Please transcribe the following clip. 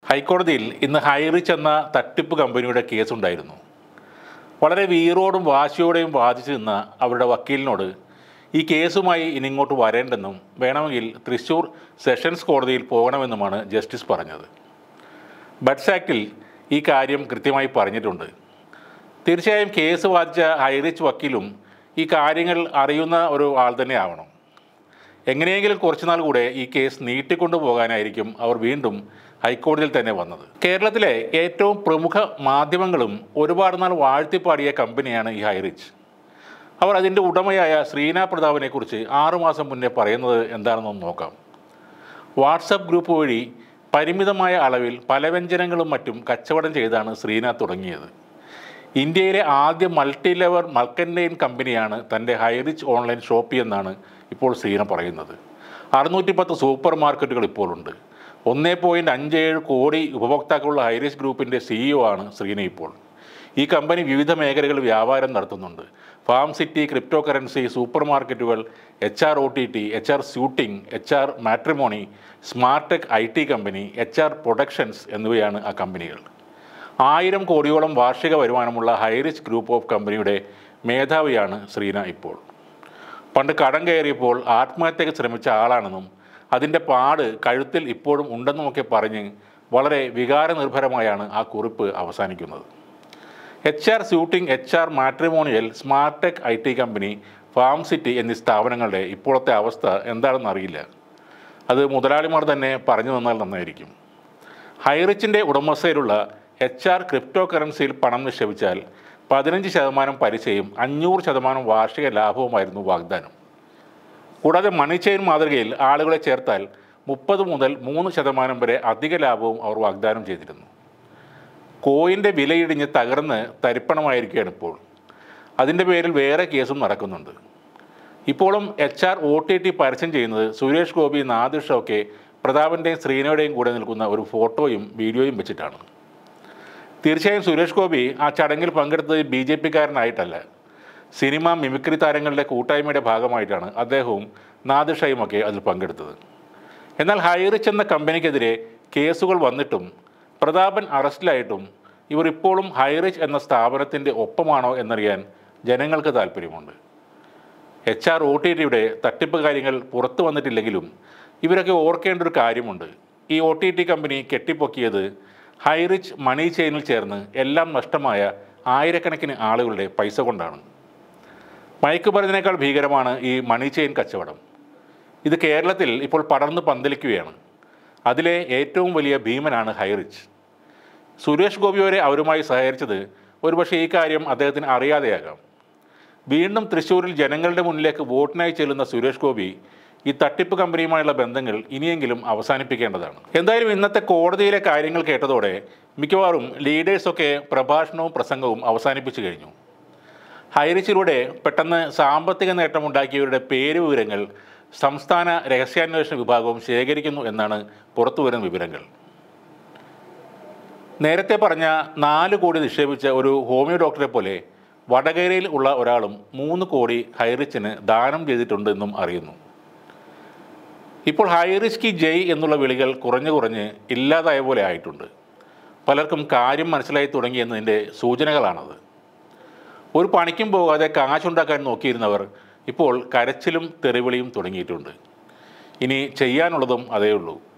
ഹൈക്കോടതിയിൽ ഇന്ന് ഹൈറിച്ച് എന്ന തട്ടിപ്പ് കമ്പനിയുടെ കേസുണ്ടായിരുന്നു. വളരെ വീറോടും വാശിയോടെയും വാദിച്ചു നിന്ന അവരുടെ വക്കീലിനോട് ഈ കേസുമായി ഇനി ഇങ്ങോട്ട് വരേണ്ടെന്നും വേണമെങ്കിൽ തൃശ്ശൂർ സെഷൻസ് കോടതിയിൽ പോകണമെന്നുമാണ് ജസ്റ്റിസ് പറഞ്ഞത്. ബഡ്സ് ആക്ടിൽ ഈ കാര്യം കൃത്യമായി പറഞ്ഞിട്ടുണ്ട്. തീർച്ചയായും കേസ് വാദിച്ച ഹൈറിച്ച് വക്കീലും ഈ കാര്യങ്ങൾ അറിയുന്ന ഒരു ആൾ തന്നെ ആവണം. എങ്ങനെയെങ്കിലും കുറച്ചുനാൾ കൂടെ ഈ കേസ് നീട്ടിക്കൊണ്ടു പോകാനായിരിക്കും അവർ വീണ്ടും ഹൈക്കോടതിയിൽ തന്നെ വന്നത്. കേരളത്തിലെ ഏറ്റവും പ്രമുഖ മാധ്യമങ്ങളും ഒരുപാട് നാൾ വാഴ്ത്തിപ്പാടിയ കമ്പനിയാണ് ഈ ഹൈറിച്ച്. അവർ അതിൻ്റെ ഉടമയായ ശ്രീന പ്രതാപനെക്കുറിച്ച് 6 മാസം മുന്നേ പറയുന്നത് എന്താണെന്നൊന്ന് നോക്കാം. വാട്സപ്പ് ഗ്രൂപ്പ് വഴി പരിമിതമായ അളവിൽ പലവ്യഞ്ജനങ്ങളും മറ്റും കച്ചവടം ചെയ്താണ് ശ്രീന തുടങ്ങിയത്. ഇന്ത്യയിലെ ആദ്യ മൾട്ടി ലെവൽ മർക്കൻറ്റൈൽ കമ്പനിയാണ് തൻ്റെ ഹൈറിച്ച് ഓൺലൈൻ ഷോപ്പി എന്നാണ് ഇപ്പോൾ ശ്രീന പറയുന്നത്. 610 സൂപ്പർ മാർക്കറ്റുകൾ ഇപ്പോഴുണ്ട്. 1.57 കോടി ഉപഭോക്താക്കളുള്ള ഹൈറിച്ച് ഗ്രൂപ്പിൻ്റെ CEO ആണ് ശ്രീന ഇപ്പോൾ. ഈ കമ്പനി വിവിധ മേഖലകളിൽ വ്യാപാരം നടത്തുന്നുണ്ട്. Farm city, crypto currency, super മാർക്കറ്റുകൾ, HR OTT, HR shooting, HR matrimony, smart tech IT company, HR productions എന്നിവയാണ് ആ കമ്പനികൾ. 1000 കോടിയോളം വാർഷിക വരുമാനമുള്ള ഹൈറിച്ച് ഗ്രൂപ്പ് ഓഫ് കമ്പനിയുടെ മേധാവിയാണ് ശ്രീന ഇപ്പോൾ. പണ്ട് കടം കയറിയപ്പോൾ ആത്മഹത്യയ്ക്ക് ശ്രമിച്ച ആളാണെന്നും അതിൻ്റെ പാട് കഴുത്തിൽ ഇപ്പോഴും ഉണ്ടെന്നുമൊക്കെ പറഞ്ഞ് വളരെ വികാരനിർഭരമായാണ് ആ കുറിപ്പ് അവസാനിക്കുന്നത്. HR shooting, HR matrimonial, smart tech IT company, farm city എന്നീ സ്ഥാപനങ്ങളുടെ ഇപ്പോഴത്തെ അവസ്ഥ എന്താണെന്ന് അറിയില്ല. അത് മുതലാളിമാർ തന്നെ പറഞ്ഞു തന്നാൽ നന്നായിരിക്കും. ഹൈറിച്ചിൻ്റെ ഉടമസ്ഥയിലുള്ള HR ക്രിപ്റ്റോ കറൻസിയിൽ പണം നിക്ഷേപിച്ചാൽ 15% പലിശയും 500% വാർഷിക ലാഭവുമായിരുന്നു വാഗ്ദാനം. കൂടാതെ മണി ചെയിൻ മാതൃകയിൽ ആളുകളെ ചേർത്താൽ 30 മുതൽ 3% വരെ അധിക ലാഭവും അവർ വാഗ്ദാനം ചെയ്തിരുന്നു. കോയിൻ്റെ വിലയിടിഞ്ഞ് തകർന്ന് തരിപ്പണമായിരിക്കുകയാണ് ഇപ്പോൾ. അതിൻ്റെ പേരിൽ വേറെ കേസും നടക്കുന്നുണ്ട്. ഇപ്പോഴും HR OTT പരസ്യം ചെയ്യുന്നത് സുരേഷ് ഗോപി, നാദിർ ഷോക്കെ, പ്രതാപൻ്റെയും ശ്രീനയുടെയും കൂടെ നിൽക്കുന്ന ഒരു ഫോട്ടോയും വീഡിയോയും വെച്ചിട്ടാണ്. തീർച്ചയായും സുരേഷ് ഗോപി ആ ചടങ്ങിൽ പങ്കെടുത്തത് BJP-കാരനായിട്ടല്ല. സിനിമ മിമിക്രി താരങ്ങളുടെ കൂട്ടായ്മയുടെ ഭാഗമായിട്ടാണ് അദ്ദേഹവും നാദിർ ഷായുമൊക്കെ അതിൽ പങ്കെടുത്തത്. എന്നാൽ ഹൈറിച്ച് എന്ന കമ്പനിക്കെതിരെ കേസുകൾ വന്നിട്ടും പ്രതാപൻ അറസ്റ്റിലായിട്ടും ഇവർ ഇപ്പോഴും ഹൈറിച്ച് എന്ന സ്ഥാപനത്തിൻ്റെ ഒപ്പമാണോ എന്നറിയാൻ ജനങ്ങൾക്ക് താല്പര്യമുണ്ട്. HR OTTയുടെ തട്ടിപ്പ് കാര്യങ്ങൾ പുറത്തു വന്നിട്ടില്ലെങ്കിലും ഇവരൊക്കെ ഓർക്കേണ്ട ഒരു കാര്യമുണ്ട്. ഈ OTT കമ്പനി കെട്ടിപ്പൊക്കിയത് ഹൈറിച്ച് മണി ചെയിനിൽ ചേർന്ന് എല്ലാം നഷ്ടമായ ആയിരക്കണക്കിന് ആളുകളുടെ പൈസ കൊണ്ടാണ്. മയക്കുമരുന്നിനേക്കാൾ ഭീകരമാണ് ഈ മണി ചെയിൻ കച്ചവടം. ഇത് കേരളത്തിൽ ഇപ്പോൾ പടർന്ന് പന്തലിക്കുകയാണ്. അതിലെ ഏറ്റവും വലിയ ഭീമനാണ് ഹൈറിച്ച്. സുരേഷ് ഗോപി വരെ അവരുമായി സഹകരിച്ചത് ഒരുപക്ഷെ ഈ കാര്യം അദ്ദേഹത്തിന് അറിയാതെയാകാം. വീണ്ടും തൃശ്ശൂരിൽ ജനങ്ങളുടെ മുന്നിലേക്ക് വോട്ടിനായി ചെല്ലുന്ന സുരേഷ് ഗോപി ഈ തട്ടിപ്പ് കമ്പനിയുമായുള്ള ബന്ധങ്ങൾ ഇനിയെങ്കിലും അവസാനിപ്പിക്കേണ്ടതാണ്. എന്തായാലും ഇന്നത്തെ കോടതിയിലെ കാര്യങ്ങൾ കേട്ടതോടെ മിക്കവാറും ലീഡേഴ്സൊക്കെ പ്രഭാഷണവും പ്രസംഗവും അവസാനിപ്പിച്ചു കഴിഞ്ഞു. ഹൈറിച്ചിലൂടെ പെട്ടെന്ന് സാമ്പത്തിക നേട്ടമുണ്ടാക്കിയവരുടെ പേര് വിവരങ്ങൾ സംസ്ഥാന രഹസ്യാന്വേഷണ വിഭാഗവും ശേഖരിക്കുന്നു എന്നാണ് പുറത്തുവരുന്ന വിവരങ്ങൾ. നേരത്തെ പറഞ്ഞ 4 കോടി നിക്ഷേപിച്ച ഒരു ഹോമിയോ ഡോക്ടറെ പോലെ വടകരയിൽ ഉള്ള ഒരാളും 3 കോടി ഹൈറിച്ചിന് ദാനം ചെയ്തിട്ടുണ്ടെന്നും അറിയുന്നു. ഇപ്പോൾ ഹൈറിച്ച് കി ജയ് എന്നുള്ള വിളികൾ കുറഞ്ഞ് ഇല്ലാതായ പോലെ ആയിട്ടുണ്ട്. പലർക്കും കാര്യം മനസ്സിലായി തുടങ്ങിയെന്നതിൻ്റെ സൂചനകളാണത്. ഒരു പണിക്കും പോകാതെ കാശുണ്ടാക്കാൻ നോക്കിയിരുന്നവർ ഇപ്പോൾ കരച്ചിലും തെറിവിളിയും തുടങ്ങിയിട്ടുണ്ട്. ഇനി ചെയ്യാനുള്ളതും അതേ ഉള്ളൂ.